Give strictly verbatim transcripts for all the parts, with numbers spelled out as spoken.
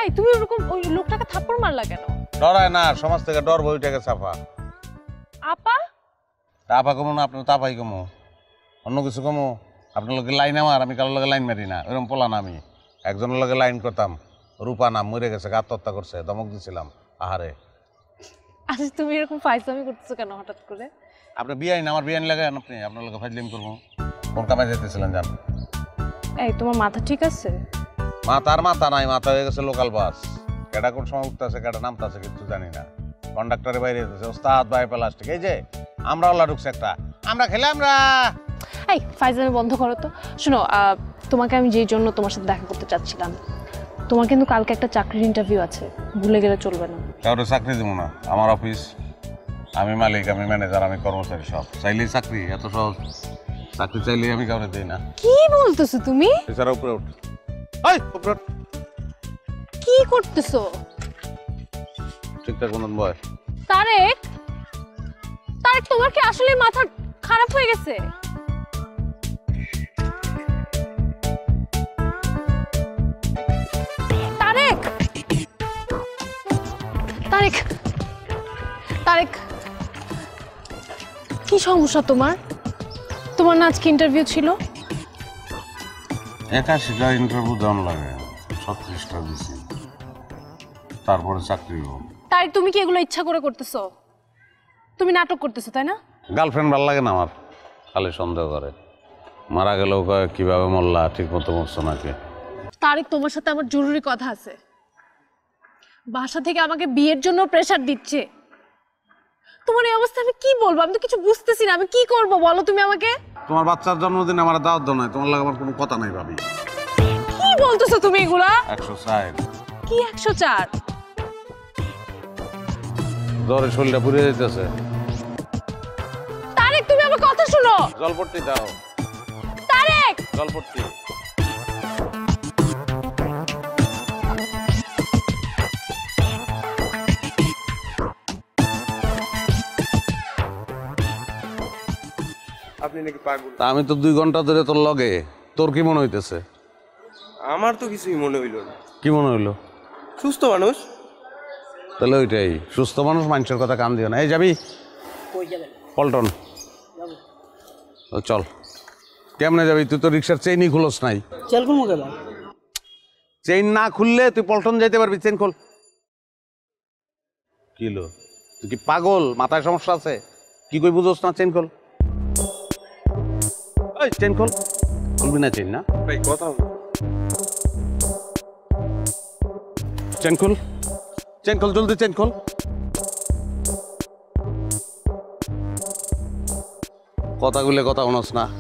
এই তুমি ওরকম ওই লোকটাকে থাপ্পড় মারলা কেন? ডরায় না, সমাজ থেকে ডর বইটাকে চাপা। আপা আপা কমো না, আপনার তাপাই কমো, অন্য কিছু কমো। আপনার লোকের লাইন আমার, আমি কারোর লোকের লাইন মারি না, ওইরকম পোলা না আমি। একজনের লোকের লাইন করতাম, রূপা নাম, মরে গেছে, আত্মহত্যা করছে, ধমক দিছিলাম। আহারে আচ্ছা তুমি এরকম ফাইজলামি করতেছো কেন হঠাৎ করে? আপনি বিয়াইন, আমার বিয়াইন লাগান আপনি, আপনার লোকে ফাইজলামি করবো। কোন কামাই যেতেছিলেন জান? এই তোমার মাথা ঠিক আছে? মাথার মাথা নাই, মাথা হয়ে গেছে লোকাল বাস। কেটা কোন সময় উঠতেছে, কেটা নামতেছে কিছু জানি না। কন্ডাক্টরের বাইরে যেতেছে, ওস্তাদ ভাই প্লাস্টিক। এই যে আমরা ওলা ঢুকছে একটা, আমরা খেলে আমরা। এই ফাইজলামি বন্ধ করো তো। শোনো, তোমাকে আমি যেই জন্য তোমার সাথে দেখা করতে চাচ্ছিলাম, তোমার কিন্তু কালকে একটা চাকরির ইন্টারভিউ আছে, ভুলে গেলে চলবে না। কাউরে চাকরি দেবো না, আমার অফিস, আমি মালিক, আমি ম্যানেজার, আমি কর্মচারী, সব চাইলেই চাকরি, এত সহজ। চাকরি চাইলেই আমি কাউরে দিই না। কি বলতেছো তুমি? এছাড়া উপরে উঠ, উপরে উঠ। কি করতেছো? ঠিকঠাক মতন বয়। তারেক, তারেক তোমার কি আসলে মাথা খারাপ হয়ে গেছে? তারেক, তারেক, তারেক, কি সমস্যা তোমার? তোমার না আজকে ইন্টারভিউ ছিল? একাশিটা ইন্টারভিউ দেওয়ান লাগে, ছত্রিশটা দিছি, তারপরে চাকরি হোক। তারেক তুমি কি এগুলো ইচ্ছা করে করতেছো? তুমি নাটক করতেছো তাই না? গার্লফ্রেন্ড ভালো লাগে না আমার, খালি সন্দেহ করে। মারা গেলেও কয় কিভাবে মরলা, ঠিক মতো মরছো নাকি। তারেক তোমার সাথে আমার জরুরি কথা আছে। বাসা থেকে আমাকে বিয়ের জন্য প্রেসার দিচ্ছে। তোমার এই অবস্থা আমি কি বলবো? আমি তো কিছু বুঝতেছি না, আমি কি করব বলো তুমি আমাকে। তোমার বাচ্চার জন্মদিন আমার দাওয়াত দাও নাই, তোমার লাগে আমার কোনো কথা নাই ভাবি। কি বলতেছো তুমি এগুলা? একশো চার। কি একশো চার? জ্বরে শরীরটা পুড়ে যাইতেছে। তারেক তুমি আমার কথা শুনো। জলপট্টি দাও। তারেক, জলপট্টি। আপনি নাকি পাগল? আমি তো দুই ঘন্টা ধরে তোর লগে, তোর কি মনে হইতেছে? আমার তো কিছুই মনে হইল না। কি মনে হইলো? সুস্থ মানুষ। তাহলে ওইটাই, সুস্থ মানুষ মানুষের কথা কান দিও না। এই যাবি পল্টন? চল। কেমনে যাবি? তুই তো রিক্সার চেইনই খুলস নাই। চেইন না খুললে তুই পল্টন যাইতে পারবি? চেইন খোল। কিলো তুই কি পাগল? মাথায় সমস্যা আছে? কি কই বুঝোস না? চেইন খোল। ওই চেইন খোল। খুলবি না চেইন? না ভাই কথা চেইন খোল, চেইন খোল, জলদি চেইন খোল। কথাগুলো কথা শুনস না।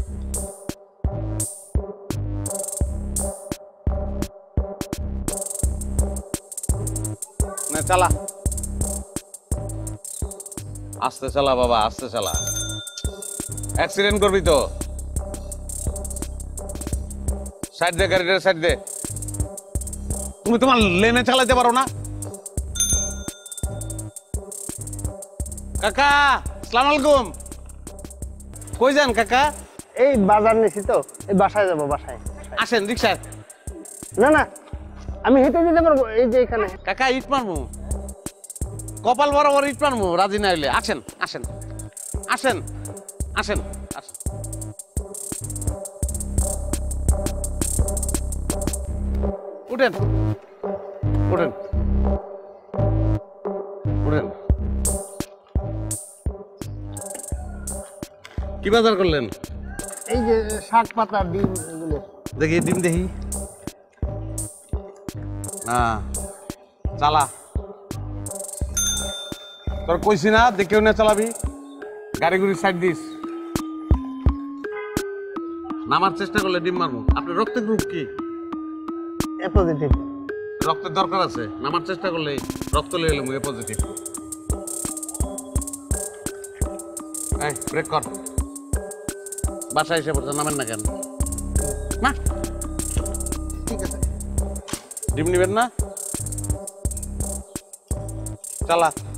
না চালা, আস্তে চালা বাবা, আস্তে চালা, অ্যাক্সিডেন্ট করবি তো। সাইড দে গাড়িটার, সাইড দে। তুমি তোমার লেনে চালাতে পারো না? কাকা আসসালামু আলাইকুম। কই যান কাকা? এই বাজার নিছি তো, এই বাসায় যাবো। বাসায় আসেন রিক্সায়। না না, আমি হেঁটে যেতে পারবো। এই যে এখানে। কাকা ইট মারমু, কপাল বরাবর ইট মারমু, রাজি না হইলে। আসেন আসেন আসেন আসেন আসেন। উঠেন উঠেন উঠেন। কি বাজার করলেন? এই যে শাক পাতা, ডিম, এগুলো। দেখি ডিম দেখি। হ্যাঁ চালা, তোর কইছি না দেখেও না চালাবি। গাড়ি গুড়ি সাইড দিস। নামার চেষ্টা করলে ডিম মারবো। আপনার রক্তের গ্রুপ কি? A positive. রক্তের দরকার আছে, নামার চেষ্টা করলে রক্ত লয়ে এলাম। এ পজিটিভ। এই ব্রেক কর। বাসায় এসে পড়ছে, নামেন না কেন? না ঠিক আছে। ডিম নিবেন না? চালা।